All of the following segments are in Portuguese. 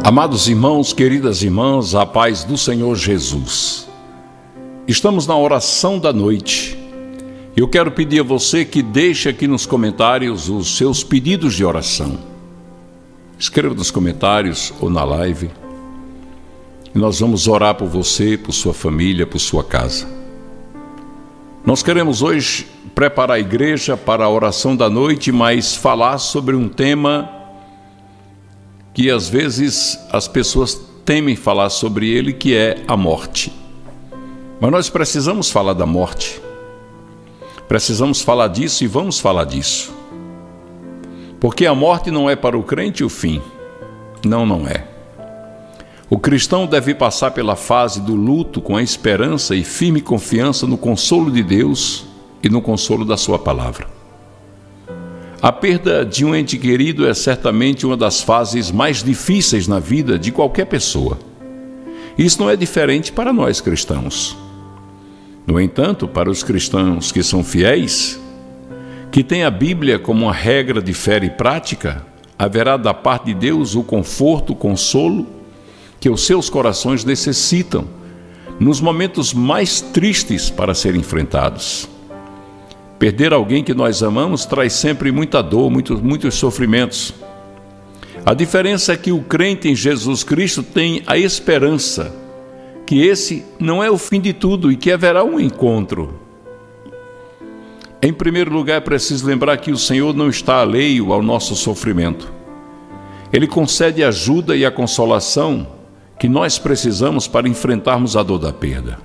Amados irmãos, queridas irmãs, a paz do Senhor Jesus. Estamos na oração da noite. Eu quero pedir a você que deixe aqui nos comentários os seus pedidos de oração. Escreva nos comentários ou na live. E nós vamos orar por você, por sua família, por sua casa. Nós queremos hoje preparar a igreja para a oração da noite, mas falar sobre um tema que às vezes as pessoas temem falar sobre ele, que é a morte. Mas nós precisamos falar da morte. Precisamos falar disso e vamos falar disso. Porque a morte não é para o crente o fim. Não é. O cristão deve passar pela fase do luto com a esperança e firme confiança no consolo de Deus e no consolo da sua palavra. A perda de um ente querido é certamente uma das fases mais difíceis na vida de qualquer pessoa. Isso não é diferente para nós cristãos. No entanto, para os cristãos que são fiéis, que têm a Bíblia como uma regra de fé e prática, haverá da parte de Deus o conforto, o consolo que os seus corações necessitam nos momentos mais tristes para serem enfrentados. Perder alguém que nós amamos traz sempre muita dor, muitos sofrimentos. A diferença é que o crente em Jesus Cristo tem a esperança que esse não é o fim de tudo e que haverá um encontro. Em primeiro lugar, é preciso lembrar que o Senhor não está alheio ao nosso sofrimento. Ele concede a ajuda e a consolação que nós precisamos para enfrentarmos a dor da perda.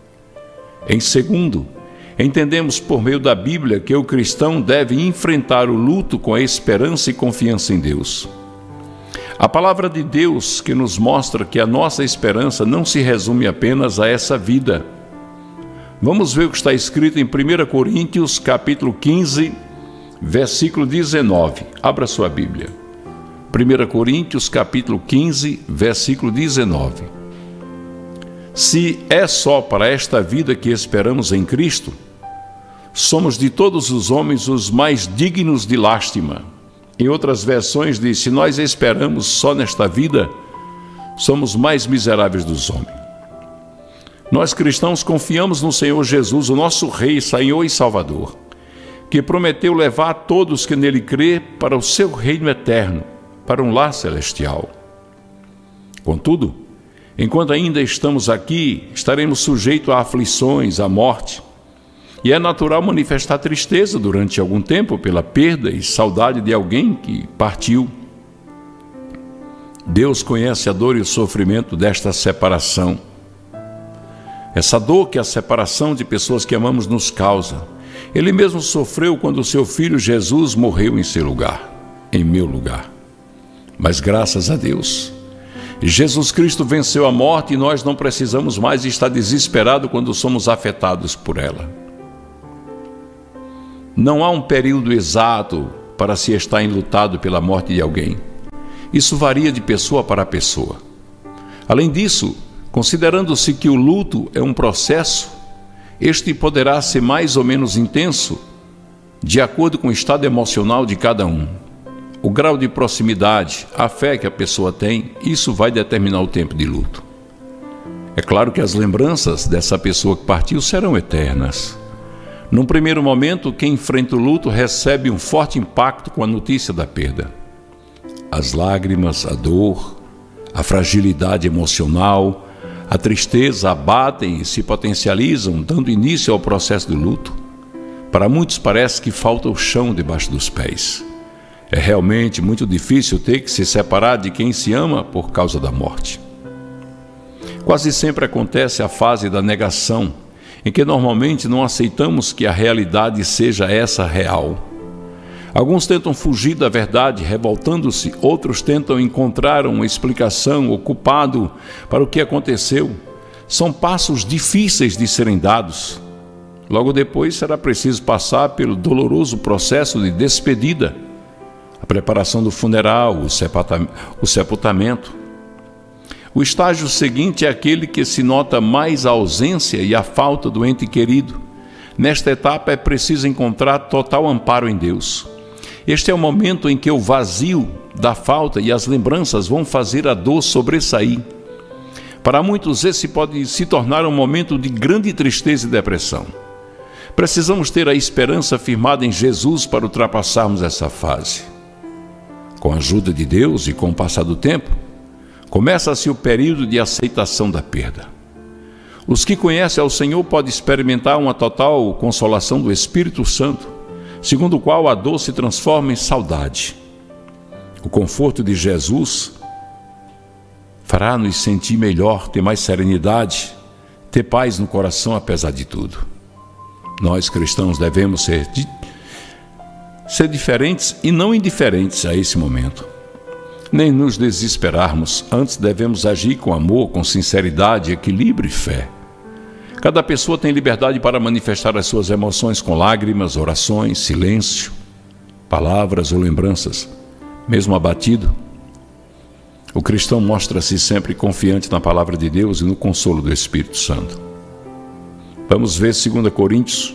Em segundo, entendemos por meio da Bíblia que o cristão deve enfrentar o luto com a esperança e confiança em Deus. A palavra de Deus que nos mostra que a nossa esperança não se resume apenas a essa vida. Vamos ver o que está escrito em 1 Coríntios, capítulo 15, versículo 19. Abra sua Bíblia. 1 Coríntios, capítulo 15, versículo 19. Se é só para esta vida que esperamos em Cristo, somos de todos os homens os mais dignos de lástima. Em outras versões diz, se nós esperamos só nesta vida, somos mais miseráveis dos homens. Nós cristãos confiamos no Senhor Jesus, o nosso Rei, Senhor e Salvador, que prometeu levar todos que nele crê para o seu reino eterno, para um lar celestial. Contudo, enquanto ainda estamos aqui, estaremos sujeitos a aflições, à morte. E é natural manifestar tristeza durante algum tempo pela perda e saudade de alguém que partiu. Deus conhece a dor e o sofrimento desta separação. Essa dor que a separação de pessoas que amamos nos causa. Ele mesmo sofreu quando o seu filho Jesus morreu em seu lugar, em meu lugar. Mas graças a Deus, Jesus Cristo venceu a morte e nós não precisamos mais estar desesperados quando somos afetados por ela. Não há um período exato para se estar enlutado pela morte de alguém. Isso varia de pessoa para pessoa. Além disso, considerando-se que o luto é um processo, este poderá ser mais ou menos intenso de acordo com o estado emocional de cada um. O grau de proximidade, a fé que a pessoa tem, isso vai determinar o tempo de luto. É claro que as lembranças dessa pessoa que partiu serão eternas. Num primeiro momento, quem enfrenta o luto recebe um forte impacto com a notícia da perda. As lágrimas, a dor, a fragilidade emocional, a tristeza abatem e se potencializam, dando início ao processo do luto. Para muitos parece que falta o chão debaixo dos pés. É realmente muito difícil ter que se separar de quem se ama por causa da morte. Quase sempre acontece a fase da negação, em que normalmente não aceitamos que a realidade seja essa real. Alguns tentam fugir da verdade, revoltando-se, outros tentam encontrar uma explicação ou culpado para o que aconteceu. São passos difíceis de serem dados. Logo depois será preciso passar pelo doloroso processo de despedida, a preparação do funeral, o sepultamento. O estágio seguinte é aquele que se nota mais a ausência e a falta do ente querido. Nesta etapa é preciso encontrar total amparo em Deus. Este é o momento em que o vazio da falta e as lembranças vão fazer a dor sobressair. Para muitos, esse pode se tornar um momento de grande tristeza e depressão. Precisamos ter a esperança firmada em Jesus para ultrapassarmos essa fase. Com a ajuda de Deus e com o passar do tempo, começa-se o período de aceitação da perda. Os que conhecem ao Senhor podem experimentar uma total consolação do Espírito Santo, segundo o qual a dor se transforma em saudade. O conforto de Jesus fará-nos sentir melhor, ter mais serenidade, ter paz no coração apesar de tudo. Nós cristãos devemos ser diferentes e não indiferentes a esse momento. Nem nos desesperarmos, antes devemos agir com amor, com sinceridade, equilíbrio e fé. Cada pessoa tem liberdade para manifestar as suas emoções com lágrimas, orações, silêncio, palavras ou lembranças. Mesmo abatido, o cristão mostra-se sempre confiante na palavra de Deus e no consolo do Espírito Santo. Vamos ver 2 Coríntios,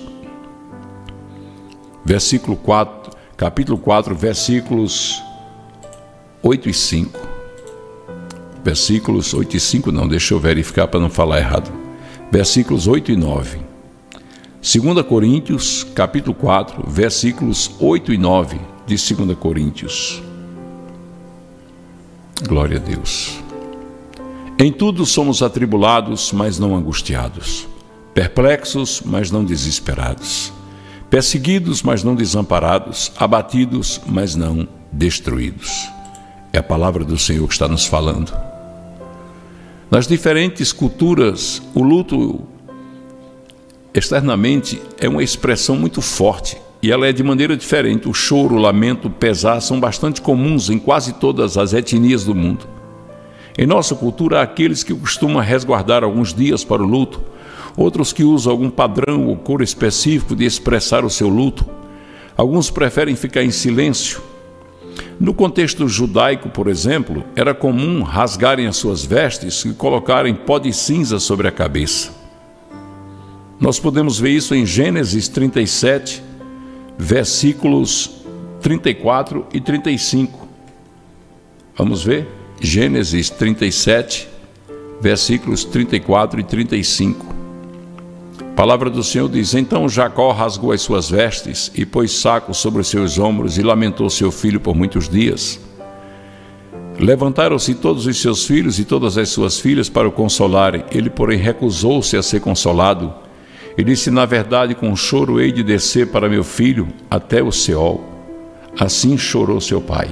capítulo 4, versículos 8 e 5. Versículos 8 e 5 não, deixa eu verificar para não falar errado. Versículos 8 e 9. 2 Coríntios, capítulo 4, versículos 8 e 9 de 2 Coríntios. Glória a Deus. Em tudo somos atribulados, mas não angustiados. Perplexos, mas não desesperados. Perseguidos, mas não desamparados. Abatidos, mas não destruídos. É a palavra do Senhor que está nos falando. Nas diferentes culturas, o luto externamente é uma expressão muito forte e ela é de maneira diferente. O choro, o lamento, o pesar são bastante comuns em quase todas as etnias do mundo. Em nossa cultura, há aqueles que costumam resguardar alguns dias para o luto, outros que usam algum padrão ou cor específico de expressar o seu luto. Alguns preferem ficar em silêncio. No contexto judaico, por exemplo, era comum rasgarem as suas vestes e colocarem pó de cinza sobre a cabeça. Nós podemos ver isso em Gênesis 37, versículos 34 e 35. Vamos ver? Gênesis 37, versículos 34 e 35. A palavra do Senhor diz: Então Jacó rasgou as suas vestes e pôs saco sobre os seus ombros e lamentou seu filho por muitos dias. Levantaram-se todos os seus filhos e todas as suas filhas para o consolarem. Ele, porém, recusou-se a ser consolado e disse: Na verdade, com choro hei de descer para meu filho até o Seol. Assim chorou seu pai.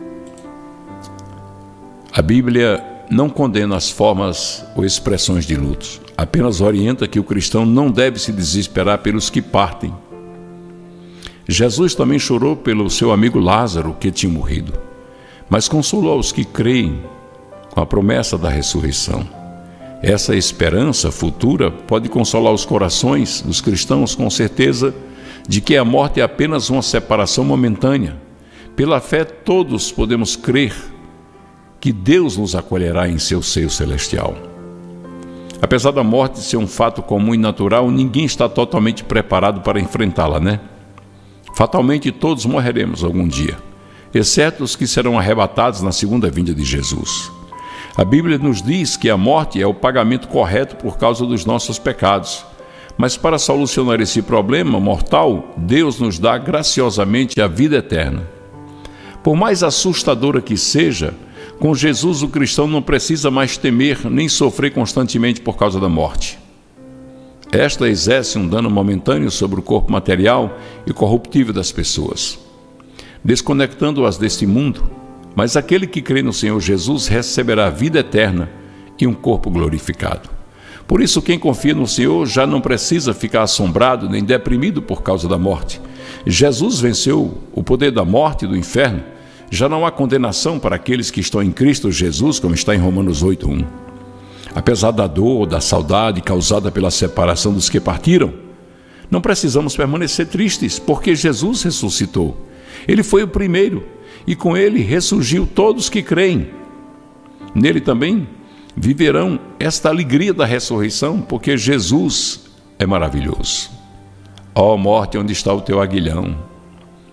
A Bíblia não condena as formas ou expressões de luto, apenas orienta que o cristão não deve se desesperar pelos que partem. Jesus também chorou pelo seu amigo Lázaro, que tinha morrido, mas consolou os que creem com a promessa da ressurreição. Essa esperança futura pode consolar os corações dos cristãos com certeza de que a morte é apenas uma separação momentânea. Pela fé, todos podemos crer que Deus nos acolherá em seu seio celestial. Apesar da morte ser um fato comum e natural, ninguém está totalmente preparado para enfrentá-la, né? Fatalmente todos morreremos algum dia, exceto os que serão arrebatados na segunda vinda de Jesus. A Bíblia nos diz que a morte é o pagamento correto por causa dos nossos pecados. Mas para solucionar esse problema mortal, Deus nos dá graciosamente a vida eterna. Por mais assustadora que seja, com Jesus o cristão não precisa mais temer nem sofrer constantemente por causa da morte. Esta exerce um dano momentâneo sobre o corpo material e corruptível das pessoas, desconectando-as deste mundo, mas aquele que crê no Senhor Jesus receberá a vida eterna e um corpo glorificado. Por isso, quem confia no Senhor já não precisa ficar assombrado nem deprimido por causa da morte. Jesus venceu o poder da morte e do inferno. Já não há condenação para aqueles que estão em Cristo Jesus, como está em Romanos 8:1. Apesar da dor, da saudade causada pela separação dos que partiram, não precisamos permanecer tristes, porque Jesus ressuscitou. Ele foi o primeiro, e com ele ressurgiu todos que creem. Nele também viverão esta alegria da ressurreição, porque Jesus é maravilhoso. Ó morte, onde está o teu aguilhão?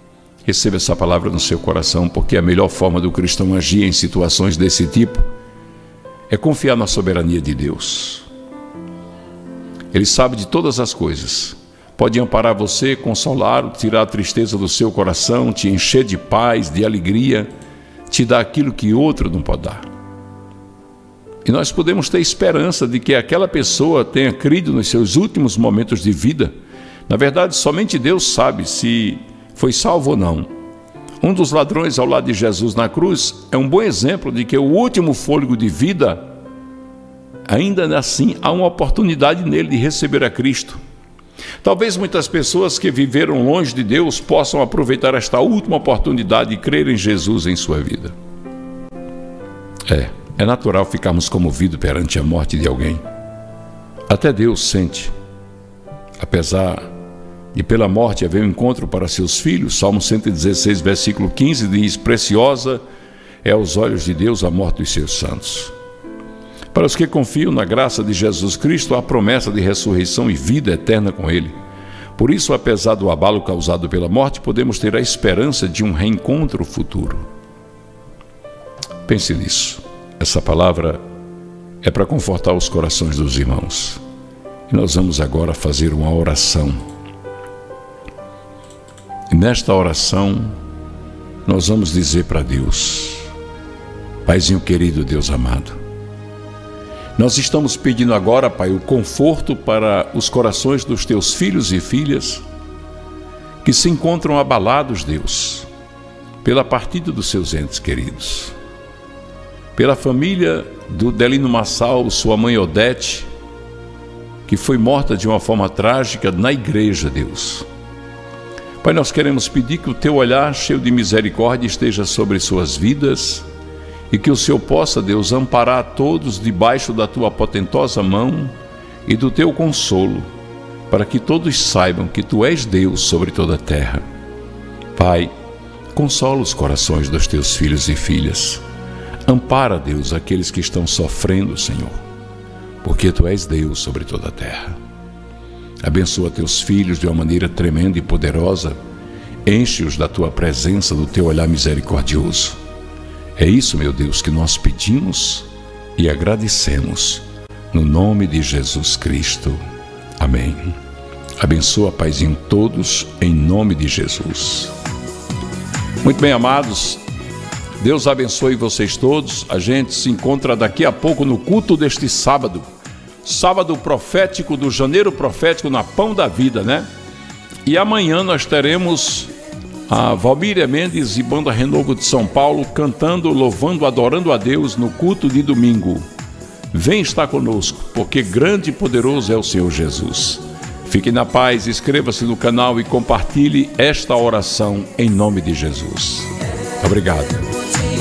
Receba essa palavra no seu coração, porque a melhor forma do cristão agir em situações desse tipo é confiar na soberania de Deus. Ele sabe de todas as coisas. Pode amparar você, consolá-lo, tirar a tristeza do seu coração, te encher de paz, de alegria, te dar aquilo que outro não pode dar. E nós podemos ter esperança de que aquela pessoa tenha crido nos seus últimos momentos de vida. Na verdade, somente Deus sabe se foi salvo ou não. Um dos ladrões ao lado de Jesus na cruz é um bom exemplo de que o último fôlego de vida, ainda assim, há uma oportunidade nele de receber a Cristo. Talvez muitas pessoas que viveram longe de Deus possam aproveitar esta última oportunidade de crer em Jesus em sua vida. É natural ficarmos comovidos perante a morte de alguém. Até Deus sente. Apesar de pela morte haver um encontro para seus filhos, Salmo 116, versículo 15 diz: preciosa é aos olhos de Deus a morte dos seus santos. Para os que confiam na graça de Jesus Cristo, há promessa de ressurreição e vida eterna com Ele. Por isso, apesar do abalo causado pela morte, podemos ter a esperança de um reencontro futuro. Pense nisso. Essa palavra é para confortar os corações dos irmãos. E nós vamos agora fazer uma oração. E nesta oração, nós vamos dizer para Deus: Paizinho querido, Deus amado, nós estamos pedindo agora, Pai, o conforto para os corações dos teus filhos e filhas que se encontram abalados, Deus, pela partida dos seus entes queridos. Pela família do Delino Massal, sua mãe Odete, que foi morta de uma forma trágica na igreja, Deus. Pai, nós queremos pedir que o teu olhar cheio de misericórdia esteja sobre suas vidas e que o Senhor possa, Deus, amparar a todos debaixo da tua potentosa mão e do teu consolo, para que todos saibam que tu és Deus sobre toda a terra. Pai, consola os corações dos teus filhos e filhas. Ampara, Deus, aqueles que estão sofrendo, Senhor, porque tu és Deus sobre toda a terra. Abençoa teus filhos de uma maneira tremenda e poderosa. Enche-os da tua presença, do teu olhar misericordioso. É isso, meu Deus, que nós pedimos e agradecemos, no nome de Jesus Cristo. Amém. Abençoa, Paizinho, todos, em nome de Jesus. Muito bem, amados, Deus abençoe vocês todos. A gente se encontra daqui a pouco no culto deste sábado. Sábado profético do Janeiro Profético na Pão da Vida, né? E amanhã nós teremos a Valmíria Mendes e Banda Renovo de São Paulo cantando, louvando, adorando a Deus no culto de domingo. Vem estar conosco, porque grande e poderoso é o Senhor Jesus. Fique na paz, inscreva-se no canal e compartilhe esta oração em nome de Jesus. Obrigado.